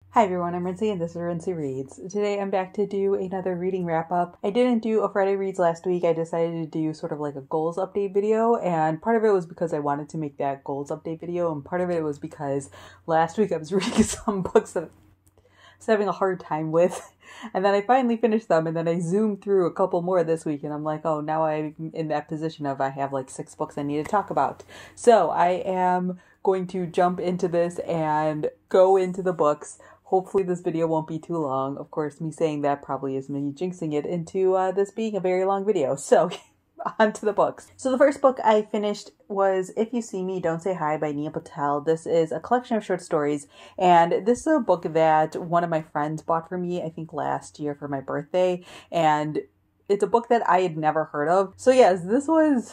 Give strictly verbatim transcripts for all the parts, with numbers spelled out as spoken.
Hi everyone, I'm Rincey and this is Rincey Reads. Today I'm back to do another reading wrap up. I didn't do a Friday Reads last week. I decided to do sort of like a goals update video, and part of it was because I wanted to make that goals update video, and part of it was because last week I was reading some books that I was having a hard time with, and then I finally finished them, and then I zoomed through a couple more this week, and I'm like, oh, now I'm in that position of I have like six books I need to talk about. So I am going to jump into this and go into the books. Hopefully this video won't be too long. Of course, me saying that probably is me jinxing it into uh, this being a very long video. So, on to the books. So the first book I finished was If You See Me, Don't Say Hi by Neil Patel. This is a collection of short stories, and this is a book that one of my friends bought for me, I think last year for my birthday, and it's a book that I had never heard of. So yes, this was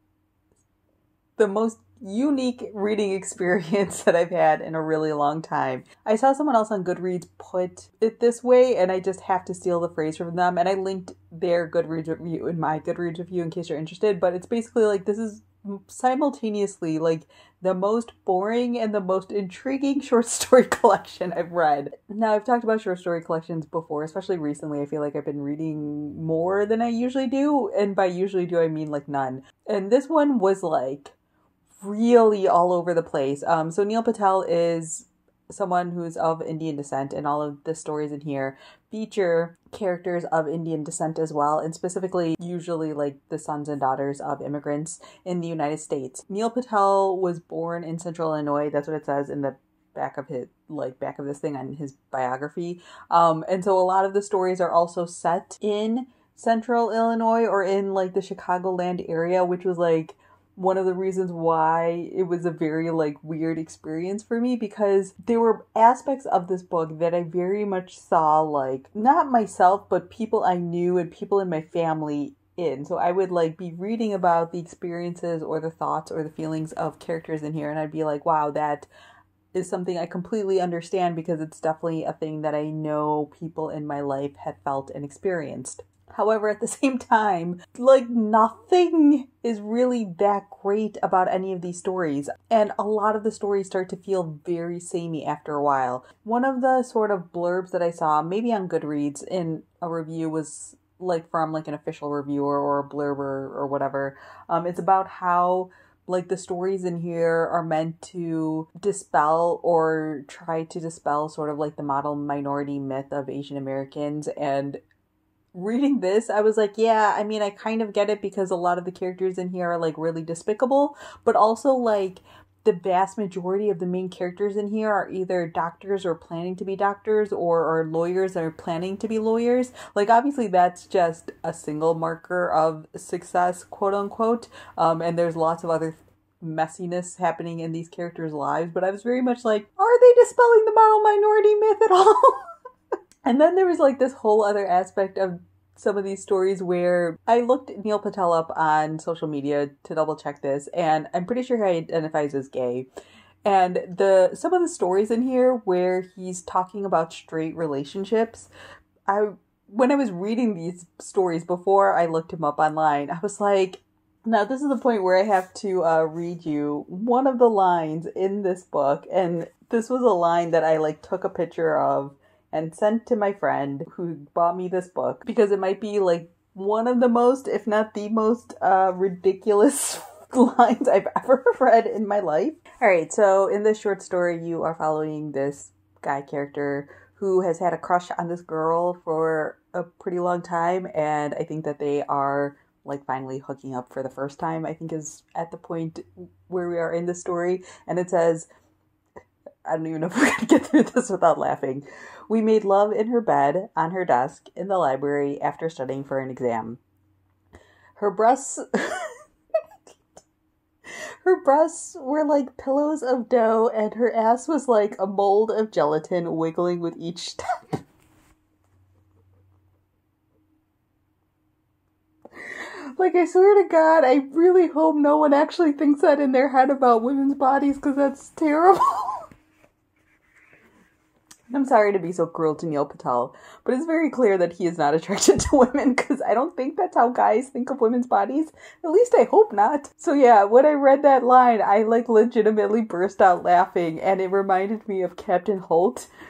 the most unique reading experience that I've had in a really long time. I saw someone else on Goodreads put it this way, and I just have to steal the phrase from them, and I linked their Goodreads review in my Goodreads review in case you're interested, but it's basically like this is simultaneously like the most boring and the most intriguing short story collection I've read. Now, I've talked about short story collections before, especially recently. I feel like I've been reading more than I usually do, and by usually do I mean like none. And this one was like really all over the place. Um, so Neil Patel is someone who's of Indian descent, and all of the stories in here feature characters of Indian descent as well, and specifically usually like the sons and daughters of immigrants in the United States. Neil Patel was born in Central Illinois. That's what it says in the back of his like back of this thing on his biography. Um, and so a lot of the stories are also set in Central Illinois or in like the Chicagoland area, which was like one of the reasons why it was a very like weird experience for me, because there were aspects of this book that I very much saw like not myself but people I knew and people in my family in. So I would like be reading about the experiences or the thoughts or the feelings of characters in here, and I'd be like, wow, that is something I completely understand, because it's definitely a thing that I know people in my life had felt and experienced. However, at the same time, like nothing is really that great about any of these stories. And a lot of the stories start to feel very samey after a while. One of the sort of blurbs that I saw, maybe on Goodreads in a review, was like from like an official reviewer or a blurber or whatever. Um, it's about how like the stories in here are meant to dispel or try to dispel sort of like the model minority myth of Asian Americans. And reading this, I was like, yeah, I mean, I kind of get it, because a lot of the characters in here are like really despicable, but also like the vast majority of the main characters in here are either doctors or planning to be doctors, or are lawyers or planning to be lawyers. Like obviously that's just a single marker of success, quote unquote. Um, and there's lots of other messiness happening in these characters' lives, but I was very much like, are they dispelling the model minority myth at all? And then there was like this whole other aspect of some of these stories where I looked Neil Patel up on social media to double check this, and I'm pretty sure he identifies as gay. And the some of the stories in here where he's talking about straight relationships, I when I was reading these stories before I looked him up online, I was like, now this is the point where I have to uh, read you one of the lines in this book. And this was a line that I like took a picture of and sent to my friend who bought me this book, because it might be like one of the most, if not the most, uh, ridiculous lines I've ever read in my life. Alright, so in this short story, you are following this guy character who has had a crush on this girl for a pretty long time, and I think that they are like finally hooking up for the first time, I think is at the point where we are in the story. And it says, I don't even know if we're going to get through this without laughing. We made love in her bed, on her desk, in the library, after studying for an exam. Her breasts... her breasts were like pillows of dough, and her ass was like a mold of gelatin wiggling with each step. Like, I swear to God, I really hope no one actually thinks that in their head about women's bodies, because that's terrible. I'm sorry to be so cruel to Neil Patel, but it's very clear that he is not attracted to women, because I don't think that's how guys think of women's bodies. At least I hope not. So yeah, when I read that line, I like legitimately burst out laughing, and it reminded me of Captain Holt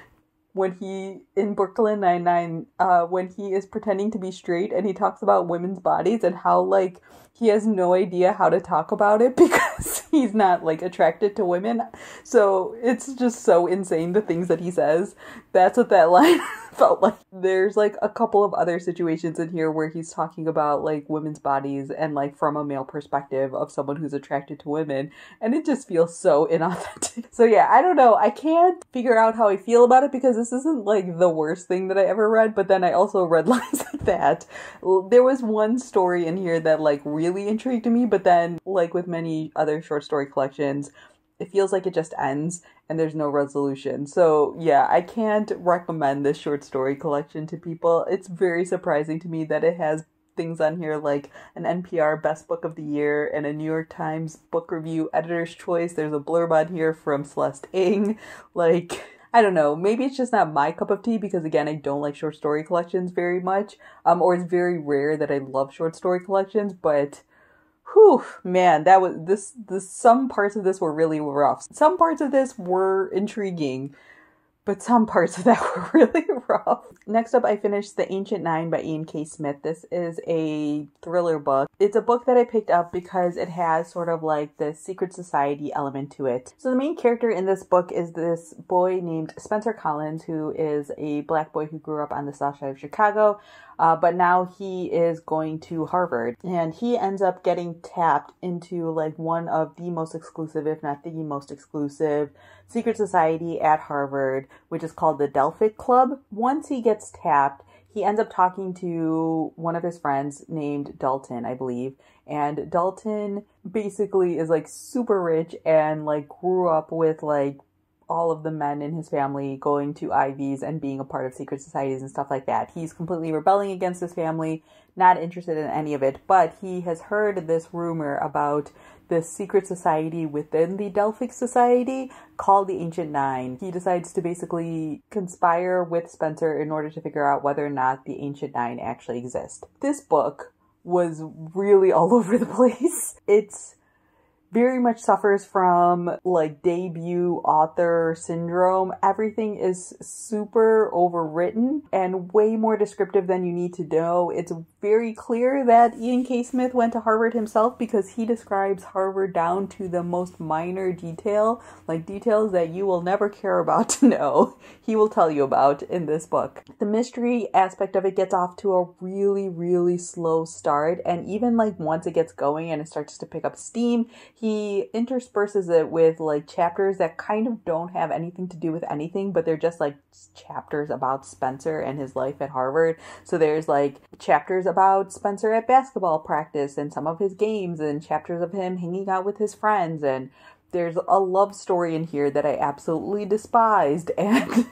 when he, in Brooklyn Nine-Nine, uh, when he is pretending to be straight and he talks about women's bodies and how, like, he has no idea how to talk about it because he's not, like, attracted to women. So it's just so insane, the things that he says. That's what that line felt like. There's, like, a couple of other situations in here where he's talking about, like, women's bodies and, like, from a male perspective of someone who's attracted to women. And it just feels so inauthentic. So yeah, I don't know. I can't figure out how I feel about it because this isn't, like, the worst thing that I ever read, but then I also read lines like that. There was one story in here that, like, really intrigued me, but then, like with many other short story collections, it feels like it just ends and there's no resolution. So yeah, I can't recommend this short story collection to people. It's very surprising to me that it has things on here like an N P R Best Book of the Year and a New York Times Book Review Editor's Choice. There's a blurb on here from Celeste Ng. Like, I don't know, maybe it's just not my cup of tea because, again, I don't like short story collections very much, um, or it's very rare that I love short story collections, but whew, man, that was, this, this, some parts of this were really rough. Some parts of this were intriguing, but some parts of that were really rough. Next up, I finished The Ancient Nine by Ian K. Smith. This is a thriller book. It's a book that I picked up because it has sort of like the secret society element to it. So the main character in this book is this boy named Spencer Collins, who is a black boy who grew up on the south side of Chicago. Uh, but now he is going to Harvard, and he ends up getting tapped into like one of the most exclusive, if not the most exclusive, secret society at Harvard, which is called the Delphic Club. Once he gets tapped, he ends up talking to one of his friends named Dalton, I believe. And Dalton basically is like super rich and like grew up with like all of the men in his family going to Ivies and being a part of secret societies and stuff like that. He's completely rebelling against his family, not interested in any of it, but he has heard this rumor about this secret society within the Delphic Society called the Ancient Nine. He decides to basically conspire with Spencer in order to figure out whether or not the Ancient Nine actually exist. This book was really all over the place. It's very much suffers from like debut author syndrome. Everything is super overwritten and way more descriptive than you need to know. It's very clear that Ian K. Smith went to Harvard himself because he describes Harvard down to the most minor detail, like details that you will never care about to know. He will tell you about in this book. The mystery aspect of it gets off to a really, really slow start, and even like once it gets going and it starts to pick up steam, he intersperses it with like chapters that kind of don't have anything to do with anything, but they're just like chapters about Spencer and his life at Harvard. So there's like chapters about Spencer at basketball practice and some of his games, and chapters of him hanging out with his friends, and there's a love story in here that I absolutely despised, and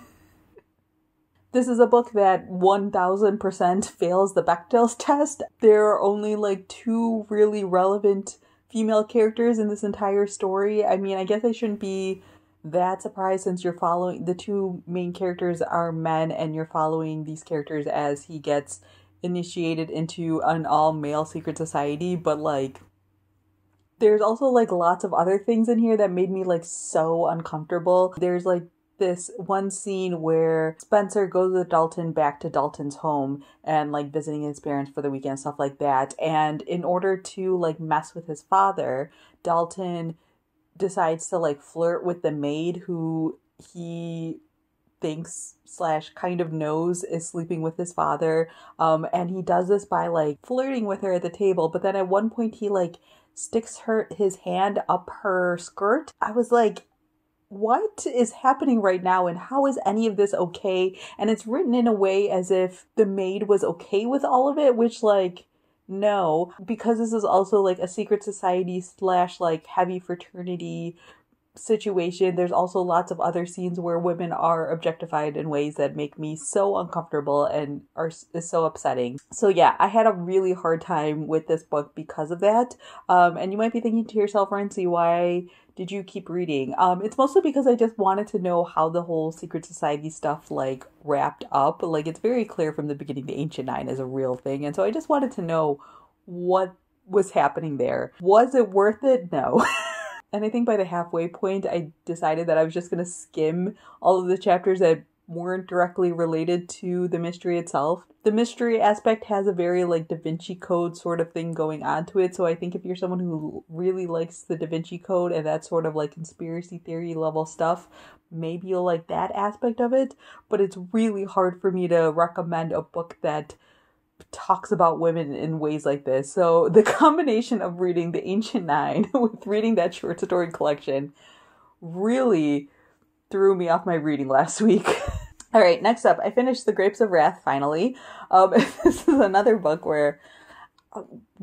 this is a book that one thousand percent fails the Bechdel test. There are only like two really relevant female characters in this entire story. I mean, I guess I shouldn't be that surprised since you're following, the two main characters are men and you're following these characters as he gets initiated into an all-male secret society, but like there's also like lots of other things in here that made me like so uncomfortable. There's like this one scene where Spencer goes with Dalton back to Dalton's home and like visiting his parents for the weekend, stuff like that. And in order to like mess with his father, Dalton decides to like flirt with the maid who he thinks slash kind of knows is sleeping with his father. Um, and he does this by like flirting with her at the table. But then at one point he like sticks her his hand up her skirt. I was like, what is happening right now, and how is any of this okay? And it's written in a way as if the maid was okay with all of it, which like, no, because this is also like a secret society slash like heavy fraternity situation. There's also lots of other scenes where women are objectified in ways that make me so uncomfortable and are is so upsetting. So yeah, I had a really hard time with this book because of that. Um, and you might be thinking to yourself, Rancy, why did you keep reading? Um, it's mostly because I just wanted to know how the whole secret society stuff like wrapped up. Like it's very clear from the beginning the Ancient Nine is a real thing, and so I just wanted to know what was happening there. Was it worth it? No. And I think by the halfway point, I decided that I was just going to skim all of the chapters that weren't directly related to the mystery itself. The mystery aspect has a very like Da Vinci Code sort of thing going on to it, so I think if you're someone who really likes the Da Vinci Code and that sort of like conspiracy theory level stuff, maybe you'll like that aspect of it, but it's really hard for me to recommend a book that talks about women in ways like this. So the combination of reading The Ancient Nine with reading that short story collection really threw me off my reading last week. All right, next up, I finished The Grapes of Wrath finally. Um, this is another book where, uh,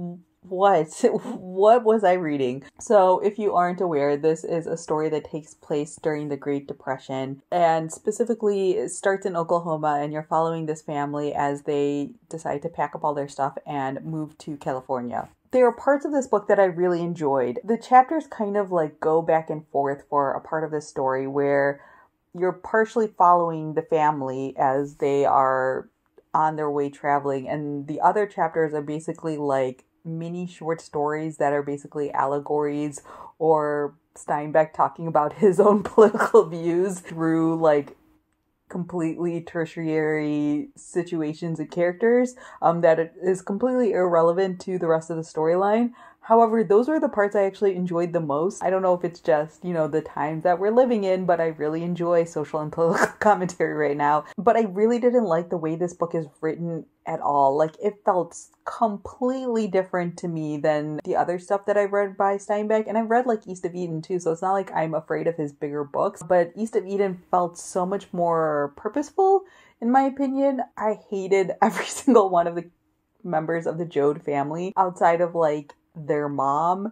what? What was I reading? So if you aren't aware, this is a story that takes place during the Great Depression, and specifically it starts in Oklahoma, and you're following this family as they decide to pack up all their stuff and move to California. There are parts of this book that I really enjoyed. The chapters kind of like go back and forth for a part of this story where you're partially following the family as they are on their way traveling, and the other chapters are basically like mini short stories that are basically allegories or Steinbeck talking about his own political views through like completely tertiary situations and characters um, that is completely irrelevant to the rest of the storyline. However, those were the parts I actually enjoyed the most. I don't know if it's just, you know, the times that we're living in, but I really enjoy social and political commentary right now. But I really didn't like the way this book is written at all. Like, it felt completely different to me than the other stuff that I've read by Steinbeck. And I've read, like, East of Eden, too, so it's not like I'm afraid of his bigger books. But East of Eden felt so much more purposeful, in my opinion. I hated every single one of the members of the Joad family outside of, like, their mom,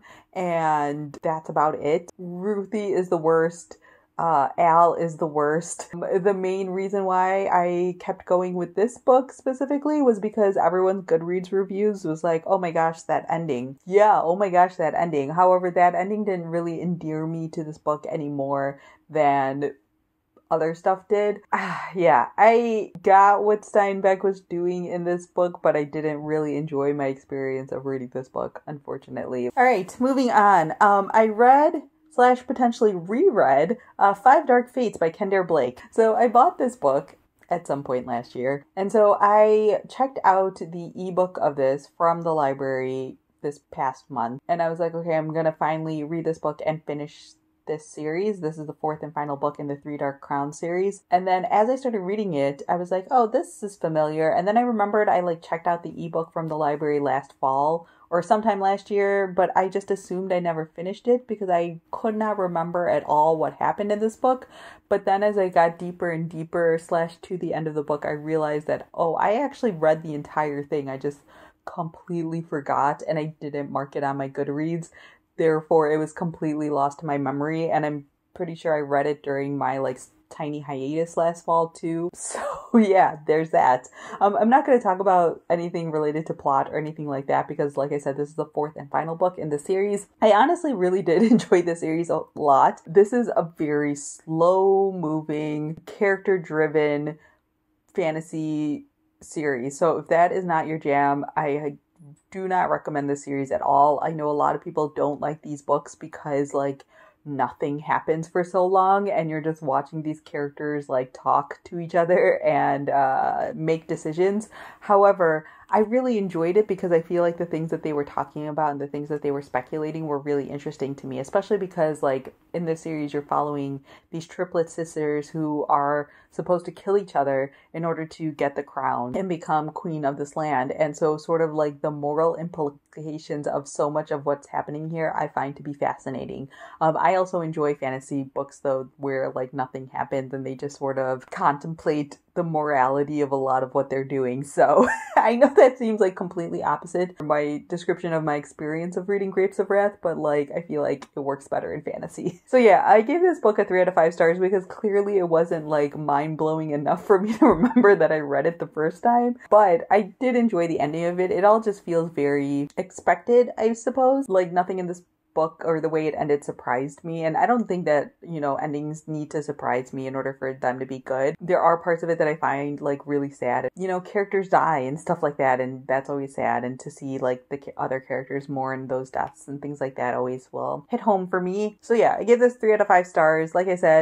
and that's about it. Ruthie is the worst. Uh, Al is the worst. The main reason why I kept going with this book specifically was because everyone's Goodreads reviews was like, oh my gosh, that ending. Yeah, oh my gosh, that ending. However, that ending didn't really endear me to this book any more than other stuff did. Ah, yeah, I got what Steinbeck was doing in this book, but I didn't really enjoy my experience of reading this book, unfortunately. All right, moving on. Um, I read slash potentially reread uh, Five Dark Fates by Kendare Blake. So I bought this book at some point last year, and so I checked out the ebook of this from the library this past month, and I was like, okay, I'm gonna finally read this book and finish this series. This is the fourth and final book in the Three Dark Crowns series. And then as I started reading it, I was like, oh, this is familiar. And then I remembered I like checked out the ebook from the library last fall or sometime last year, but I just assumed I never finished it because I could not remember at all what happened in this book. But then as I got deeper and deeper slash to the end of the book, I realized that, oh, I actually read the entire thing. I just completely forgot and I didn't mark it on my Goodreads. Therefore, it was completely lost to my memory, and I'm pretty sure I read it during my, like, tiny hiatus last fall, too. So, yeah, there's that. Um, I'm not going to talk about anything related to plot or anything like that, because, like I said, this is the fourth and final book in the series. I honestly really did enjoy the series a lot. This is a very slow-moving, character-driven fantasy series. So if that is not your jam, I do not recommend this series at all. I know a lot of people don't like these books because like nothing happens for so long and you're just watching these characters like talk to each other and uh, make decisions. However, I really enjoyed it because I feel like the things that they were talking about and the things that they were speculating were really interesting to me, especially because like in this series you're following these triplet sisters who are supposed to kill each other in order to get the crown and become queen of this land. And so sort of like the moral implications of so much of what's happening here I find to be fascinating. Um, I also enjoy fantasy books though where like nothing happens and they just sort of contemplate the morality of a lot of what they're doing. So I know that seems like completely opposite from my description of my experience of reading Grapes of Wrath, but like I feel like it works better in fantasy. So yeah, I gave this book a three out of five stars because clearly it wasn't like mind-blowing enough for me to remember that I read it the first time, but I did enjoy the ending of it. It all just feels very expected, I suppose. Like nothing in this book or the way it ended surprised me, and I don't think that, you know, endings need to surprise me in order for them to be good. There are parts of it that I find like really sad. You know, characters die and stuff like that, and that's always sad, and to see like the other characters mourn those deaths and things like that always will hit home for me. So yeah, I give this three out of five stars. Like I said,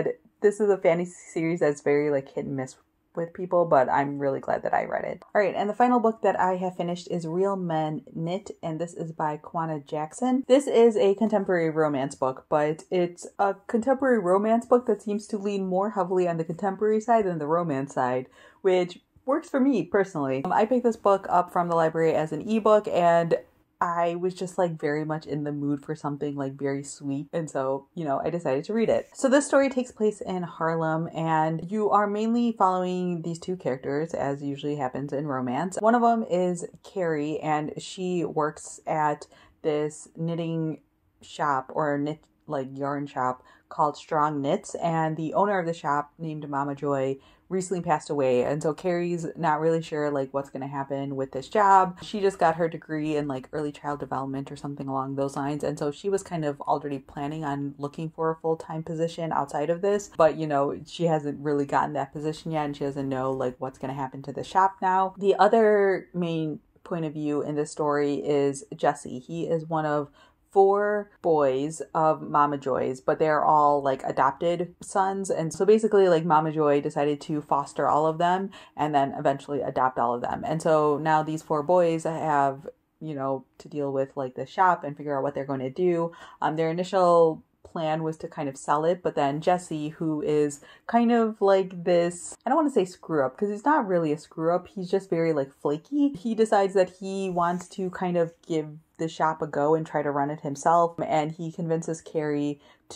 this is a fantasy series that's very like hit and miss with people, but I'm really glad that I read it. All right, and the final book that I have finished is Real Men Knit, and this is by Kwanna Jackson. This is a contemporary romance book, but it's a contemporary romance book that seems to lean more heavily on the contemporary side than the romance side, which works for me personally. Um, I picked this book up from the library as an ebook, and I was just like very much in the mood for something like very sweet. And so, you know, I decided to read it. So this story takes place in Harlem, and you are mainly following these two characters, as usually happens in romance. One of them is Carrie, and she works at this knitting shop or knit like yarn shop called Strong Knits, and the owner of the shop, named Mama Joy, recently passed away, and so Carrie's not really sure like what's going to happen with this job. She just got her degree in like early child development or something along those lines, and so she was kind of already planning on looking for a full-time position outside of this, but you know, she hasn't really gotten that position yet, and she doesn't know like what's going to happen to the shop now. The other main point of view in this story is Jesse. He is one of four boys of Mama Joy's, but they're all like adopted sons. And so basically like Mama Joy decided to foster all of them and then eventually adopt all of them. And so now these four boys have, you know, to deal with like the shop and figure out what they're going to do. Um, their initial plan was to kind of sell it, but then Jesse, who is kind of like this, I don't want to say screw up because he's not really a screw up, he's just very like flaky. He decides that he wants to kind of give the shop a go and try to run it himself, and he convinces Carrie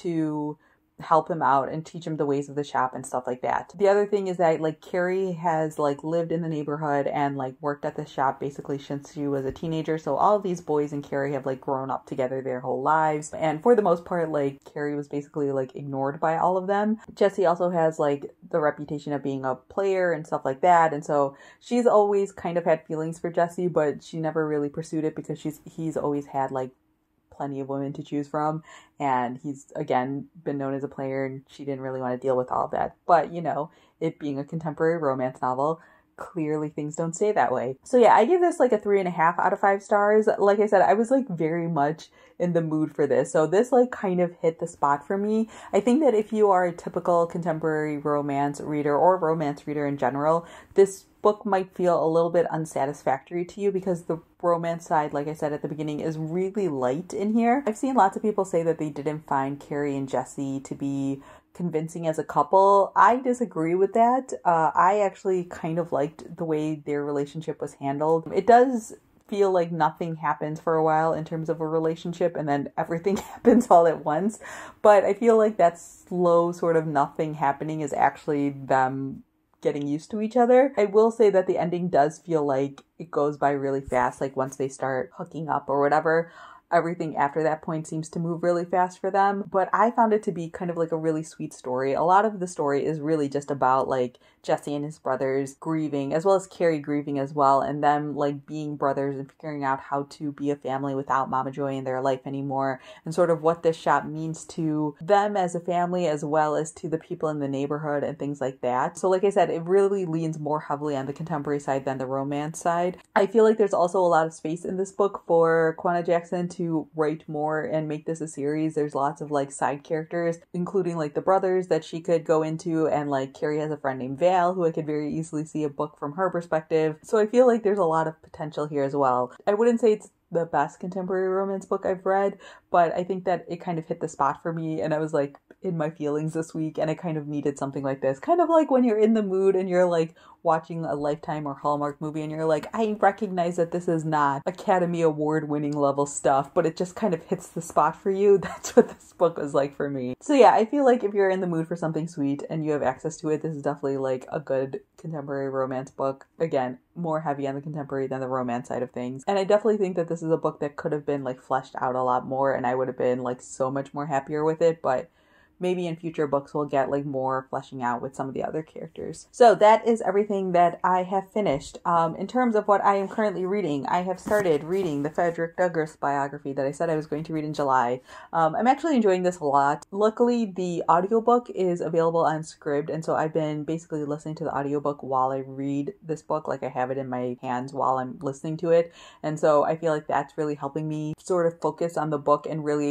to help him out and teach him the ways of the shop and stuff like that. The other thing is that like Carrie has like lived in the neighborhood and like worked at the shop basically since she was a teenager, so all of these boys and Carrie have like grown up together their whole lives, and for the most part like Carrie was basically like ignored by all of them. Jesse also has like the reputation of being a player and stuff like that, and so she's always kind of had feelings for Jesse, but she never really pursued it because she's he's always had like plenty of women to choose from, and he's again been known as a player, and she didn't really want to deal with all of that. But you know, it being a contemporary romance novel, clearly things don't stay that way. So yeah, I give this like a three and a half out of five stars. Like I said, I was like very much in the mood for this, so this like kind of hit the spot for me. I think that if you are a typical contemporary romance reader or romance reader in general, this book might feel a little bit unsatisfactory to you because the romance side, like I said at the beginning, is really light in here. I've seen lots of people say that they didn't find Carrie and Jesse to be convincing as a couple. I disagree with that. Uh, I actually kind of liked the way their relationship was handled. It does feel like nothing happens for a while in terms of a relationship and then everything happens all at once, but I feel like that slow sort of nothing happening is actually them getting used to each other. I will say that the ending does feel like it goes by really fast, like once they start hooking up or whatever. Everything after that point seems to move really fast for them, but I found it to be kind of like a really sweet story. A lot of the story is really just about like Jesse and his brothers grieving, as well as Carrie grieving as well, and them like being brothers and figuring out how to be a family without Mama Joy in their life anymore, and sort of what this shop means to them as a family as well as to the people in the neighborhood and things like that. So like I said, it really leans more heavily on the contemporary side than the romance side. I feel like there's also a lot of space in this book for Kwanna Jackson to write more and make this a series. There's lots of like side characters, including like the brothers that she could go into, and like Carrie has a friend named Val who I could very easily see a book from her perspective. So I feel like there's a lot of potential here as well. I wouldn't say it's the best contemporary romance book I've read, but I think that it kind of hit the spot for me, and I was like in my feelings this week, and I kind of needed something like this. Kind of like when you're in the mood and you're like watching a Lifetime or Hallmark movie and you're like, I recognize that this is not Academy Award winning level stuff, but it just kind of hits the spot for you. That's what this book was like for me. So yeah, I feel like if you're in the mood for something sweet and you have access to it, this is definitely like a good contemporary romance book. Again, more heavy on the contemporary than the romance side of things. And I definitely think that this is a book that could have been like fleshed out a lot more, and I would have been like so much more happier with it, but maybe in future books we'll get like more fleshing out with some of the other characters. So that is everything that I have finished. Um, in terms of what I am currently reading, I have started reading the Frederick Douglass biography that I said I was going to read in July. Um, I'm actually enjoying this a lot. Luckily, the audiobook is available on Scribd, and so I've been basically listening to the audiobook while I read this book. Like I have it in my hands while I'm listening to it. And so I feel like that's really helping me sort of focus on the book and really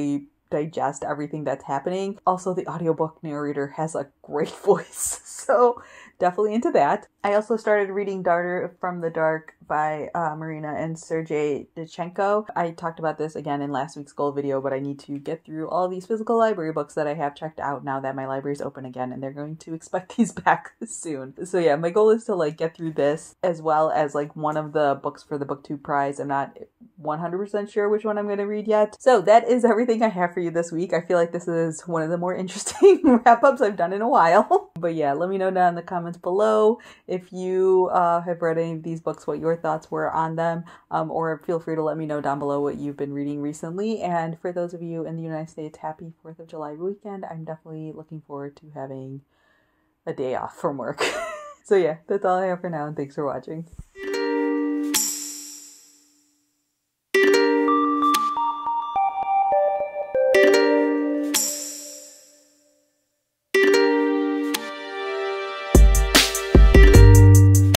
digest everything that's happening. Also, the audiobook narrator has a great voice, so definitely into that. I also started reading Daughter from the Dark by uh, Marina and Sergei Dichenko. I talked about this again in last week's goal video, but I need to get through all these physical library books that I have checked out now that my library is open again, and they're going to expect these back soon. So yeah, my goal is to like get through this as well as like one of the books for the BookTube prize. I'm not one hundred percent sure which one I'm going to read yet. So that is everything I have for you this week. I feel like this is one of the more interesting wrap-ups I've done in a while. But yeah, let me know down in the comments below if you uh, have read any of these books, what your thoughts were on them, um, or feel free to let me know down below what you've been reading recently. And for those of you in the United States, happy fourth of July weekend. I'm definitely looking forward to having a day off from work. So yeah, that's all I have for now, and thanks for watching.